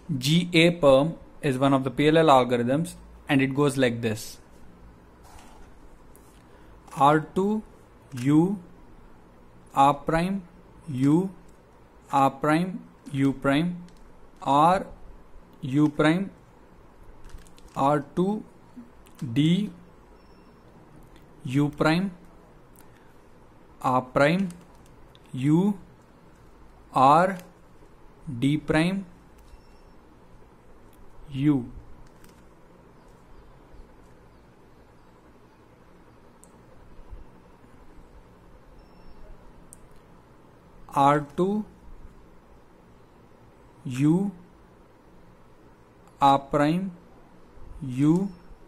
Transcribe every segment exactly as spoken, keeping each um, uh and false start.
G A perm is one of the P L L algorithms, and it goes like this. R two U R prime U R prime U prime R U prime R two D U prime R prime U R D prime U. R two U R prime U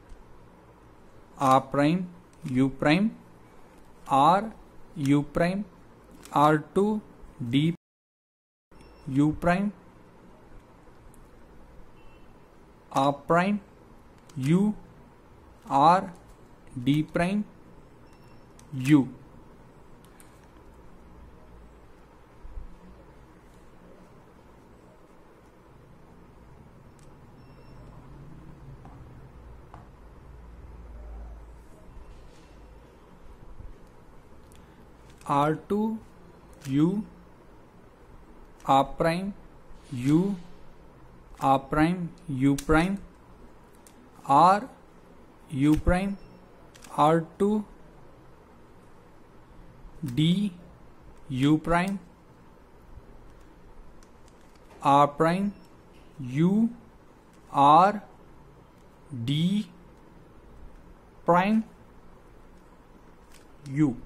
R prime U prime R U prime R two D U prime R prime U R D prime U. R two U R prime U R prime U prime R U prime R two D U prime R prime U R D prime U.